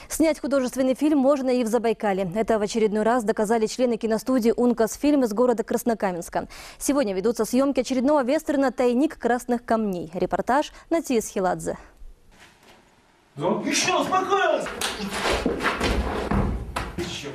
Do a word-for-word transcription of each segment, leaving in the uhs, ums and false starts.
Снять художественный фильм можно и в Забайкале. Это в очередной раз доказали члены киностудии «Ункас-фильм» из города Краснокаменска. Сегодня ведутся съемки очередного вестерна «Тайник красных камней». Репортаж Натии Схиладзе. Еще успокоилась! Еще.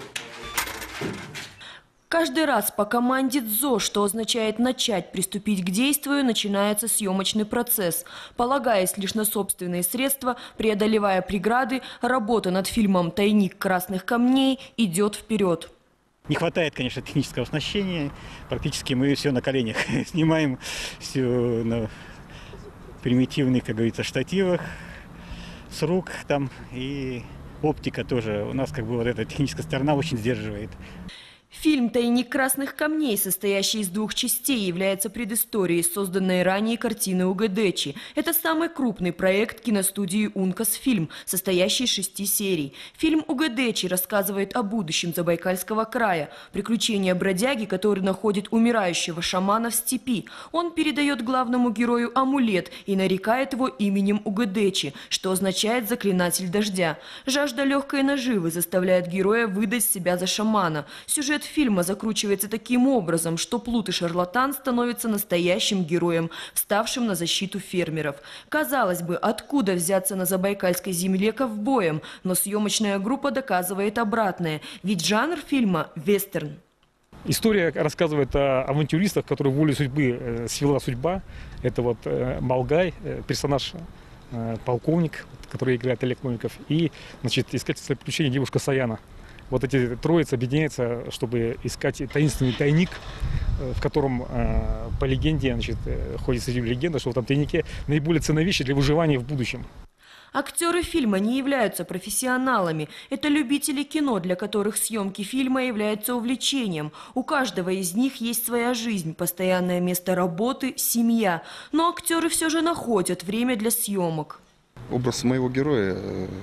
Каждый раз по команде ДЗО, что означает начать, приступить к действию, начинается съемочный процесс. Полагаясь лишь на собственные средства, преодолевая преграды, работа над фильмом «Тайник красных камней» идет вперед. Не хватает, конечно, технического оснащения. Практически мы все на коленях снимаем, все на примитивных, как говорится, штативах, с рук там, и оптика тоже. У нас как бы вот эта техническая сторона очень сдерживает. Фильм «Тайник красных камней», состоящий из двух частей, является предысторией созданной ранее картины Угэдечи. Это самый крупный проект киностудии «Ункас-фильм», состоящий из шести серий. Фильм Угэдечи рассказывает о будущем Забайкальского края. Приключения бродяги, который находит умирающего шамана в степи. Он передает главному герою амулет и нарекает его именем Угэдечи, что означает «заклинатель дождя». Жажда легкой наживы заставляет героя выдать себя за шамана. Сюжет фильма закручивается таким образом, что плут и шарлатан становятся настоящим героем, вставшим на защиту фермеров. Казалось бы, откуда взяться на забайкальской земле ковбоем, но съемочная группа доказывает обратное, ведь жанр фильма – вестерн. История рассказывает о авантюристах, которые волей судьбы э, свела судьба. Это вот э, Малгай, э, персонаж, э, полковник, который играет Олег Новиков, и, значит, искательство приключений девушка Саяна. Вот эти троицы объединяются, чтобы искать таинственный тайник, в котором, по легенде, значит, ходит среди легенды, что в этом тайнике наиболее ценные вещи для выживания в будущем. Актеры фильма не являются профессионалами. Это любители кино, для которых съемки фильма являются увлечением. У каждого из них есть своя жизнь, постоянное место работы, семья. Но актеры все же находят время для съемок. Образ моего героя,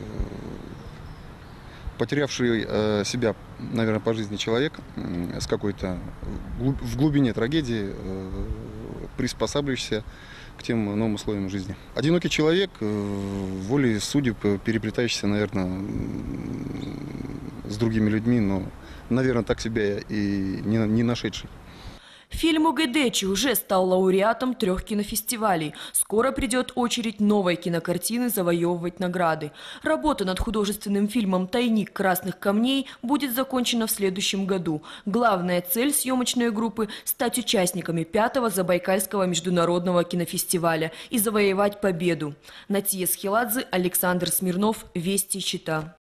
потерявший э, себя, наверное, по жизни человек, э, с какой-то глуб, в глубине трагедии, э, приспосабливающийся к тем новым условиям жизни. Одинокий человек, э, волей судеб, переплетающийся, наверное, с другими людьми, но, наверное, так себя и не, не нашедший. Фильм Угэдечи уже стал лауреатом трех кинофестивалей. Скоро придет очередь новой кинокартины завоевывать награды. Работа над художественным фильмом «Тайник красных камней» будет закончена в следующем году. Главная цель съемочной группы – стать участниками пятого Забайкальского международного кинофестиваля и завоевать победу. Натия Схиладзе, Александр Смирнов, Вести, Чита.